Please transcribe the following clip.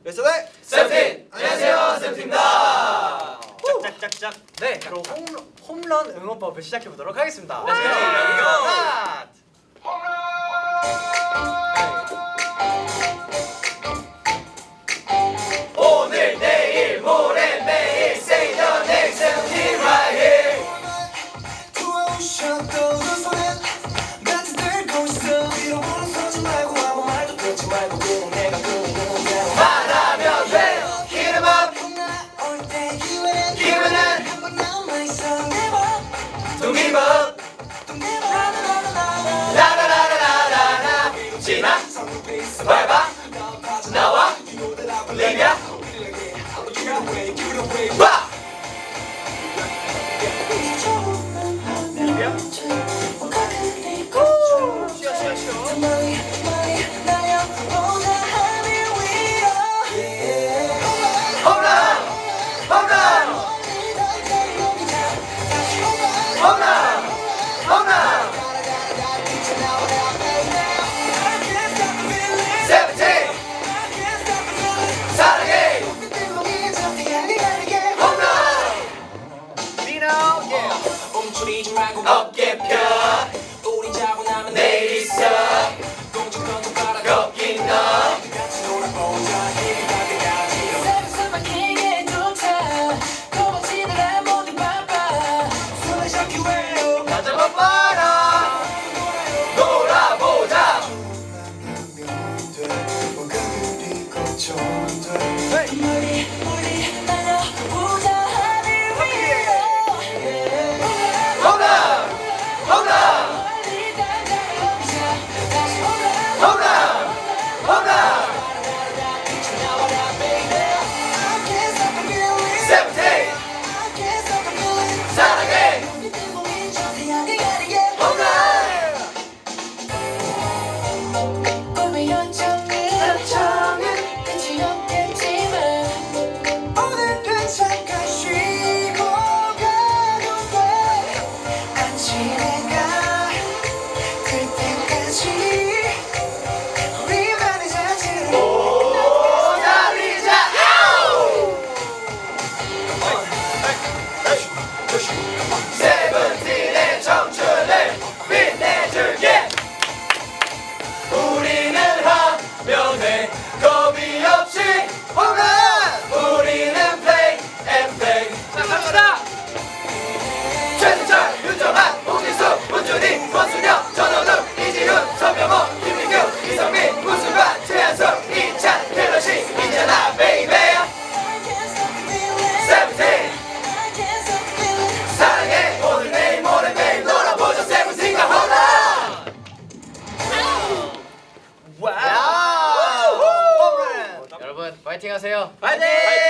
베스트의 세븐틴! 안녕하세요, 세븐틴입니다. 짝짝짝짝. 네, 그럼 홈런 응원법을 시작해 보도록 하겠습니다. Let's go. 오늘 내일 모레 매일 say the name 세븐틴 right here. 부어오셨던 그 손엔 같이 들고 있어. 잃어버려 서지 말고 아무 말도 듣지 말고 그냥 내가 부르는 대로 말하면 돼. Hit 'em up. 올 때 기회는 기회는 한번 남아있어. Never Don't give up. Don't give up. 라라라라라라라. 지나 밟아 나와 리냐 와. 홈런 홈런 홈런 홈런 세븐틴 사랑해 홈런 움츠리지 말고 어깨 펴 우리 자고 나면 내일 있어 공중권도 바라 걷긴 너 같이 놀아보자. 힘이 가득하지. 손을 잡기 위해 나 잡아봐라 놀아보자 뭐가 그리 걱정돼. 네. 홈런 홈런 홈런 홈런 세븐틴 사랑해 홈런 오늘 괜찮게 쉬고 가도 돼. 안지내가 그때까지 우리만의 자질을 오다리자 세븐틴의 청춘을 빛내줄게 우리는 하면 돼 겁이 없이 홈런 우리는 play and play 자 갑시다 최승철 윤정한 홍진수 문준희 권순영 전원욱 이지훈 서명호 김민규 이성민 문수관 최한석 이찬 갤러시 이잖아 베이베 세븐틴 사랑해 오늘 내일 모레 매일 놀아보자 세븐틴과 홈런 와우! 여러분 파이팅 하세요. 파이팅!